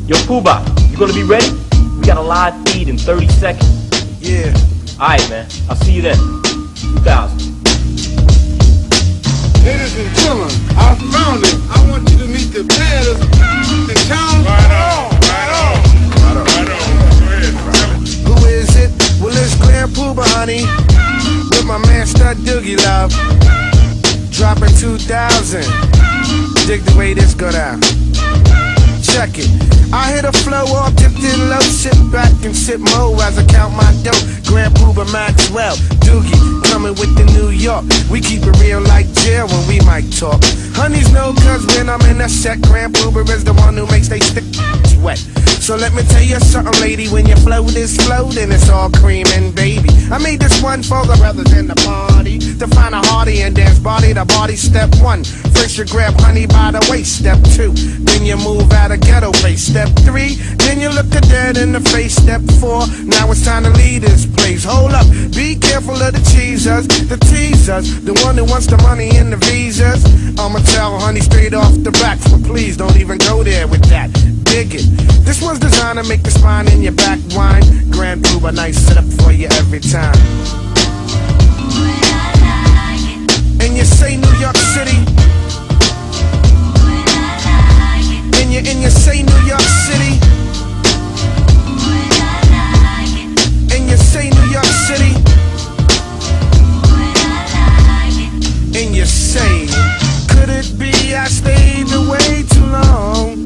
Yo, Puba, you gonna be ready? We got a live feed in 30 seconds. Yeah. Alright, man. I'll see you then. 2000. Ladies and gentlemen, I found it. I want you to meet the players in town. Right on. Go ahead. Who is it? Well, it's Grand Puba, honey. With my man Stud Doogie Love. Dropping 2000. Dig the way this go down. Check it. I hit a flow off, dipped in low, sit back and sip mo as I count my dough. Grand Puba Maxwell, Doogie, coming with the New York. We keep it real like jail when we might talk. Honeys know cause when I'm in a set, Grand Puba is the one who makes they stick wet. So let me tell you something, lady, when your float is floating, it's all cream and baby. I made this one for the brothers in the party, to find a hearty and dance body to body. Step 1, first you grab honey by the waist. Step 2, then you move out of ghetto face. Step 3, then you look the dead in the face. Step 4, now it's time to leave this place. Hold up, be careful of the cheesers, the teasers, the one who wants the money and the visas. I'ma tell honey straight off the back, so please don't even go there with that. Dig it. This one's designed to make the spine in your back whine. Grand Puba, nice setup for you every time. And you say New York City. And you say New York City. And you say New York City. And you say, could it be I stayed away too long?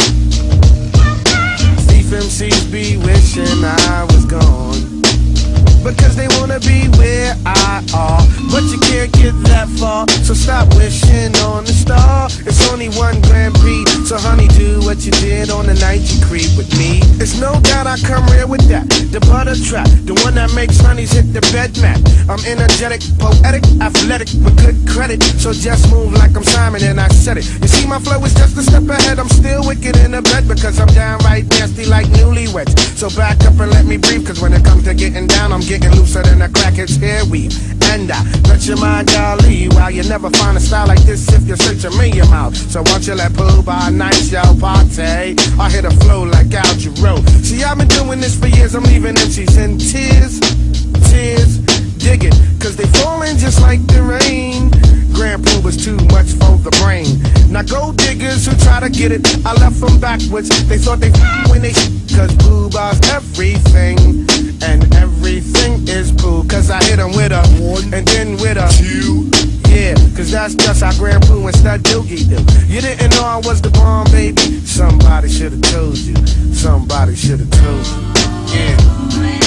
MCs be wishing I was gone, because they wanna be where I are, but you can't get that far, so stop wishing on the star. It's only one Grand Prix, so honey, do what you did on the night you creep with me. It's no doubt I come real with that, the butter trap, the one that makes honeys hit the bed mat. I'm energetic, poetic, athletic, with good credit, so just move like I'm Simon and I said it. You see my flow is just a step ahead, I'm still wicked in the bed, because I'm downright nasty like newlyweds. So back up and let me breathe, cause when it comes to getting down, I'm getting looser than a crackhead's hair weave. And I touch your mind, golly, while you never find a style like this if you search a million miles. So won't you let Puba nice yo party? I hit a flow like Al Jarreau. See, I've been doing this for years, I'm leaving MCs in tears. Tears, dig it, cause they falling just like the rain. Grand Puba's too much for the brain. Now gold diggers who try to get it, I left them backwards. They thought they when they cause Puba's everything. And everything is Pooh, cause I hit them with a 1 and then with a 2. Yeah, cause that's just how Grand Puba and Stud Doogie do. You didn't know I was the bomb, baby. Somebody should've told you. Somebody should've told you. Yeah.